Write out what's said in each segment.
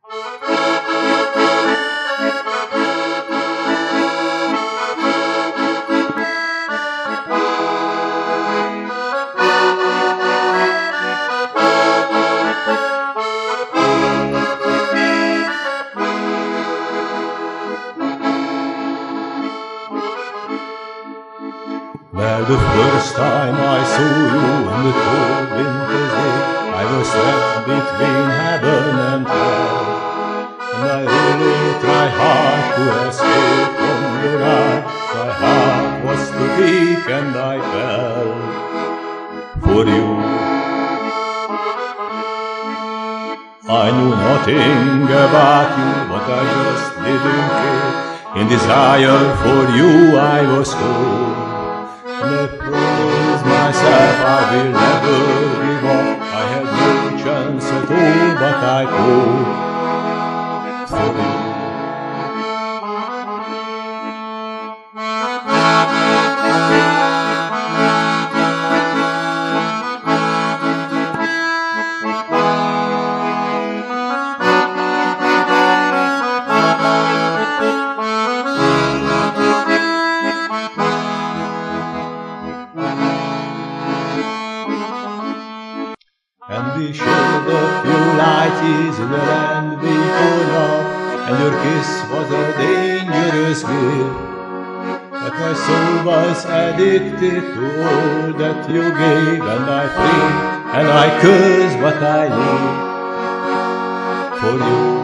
Well, the first time I saw you on the cold winter's day, I was trapped between heaven and hell, and I really tried hard to escape from your eye. My heart was too weak and I fell for you. I knew nothing about you, but I just didn't care. In desire for you I was cold. And I promised myself I will never give up. I had no chance at all, but I fought for you. And we shared a few light years in the land before love, and your kiss was a dangerous gift. But my soul was addicted to all that you gave, and I prayed and I cursed what I need for you.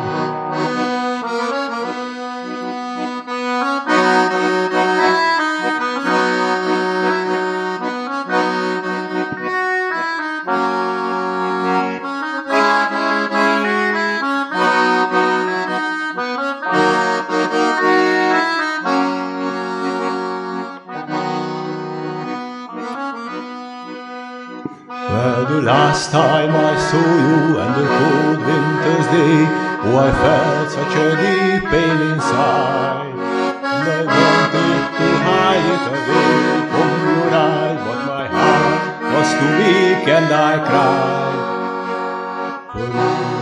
Well, the last time I saw you and the cold winter's day, oh, I felt such a deep pain inside, and I wanted to hide it away from your eyes, but my heart was too weak and I cried for you.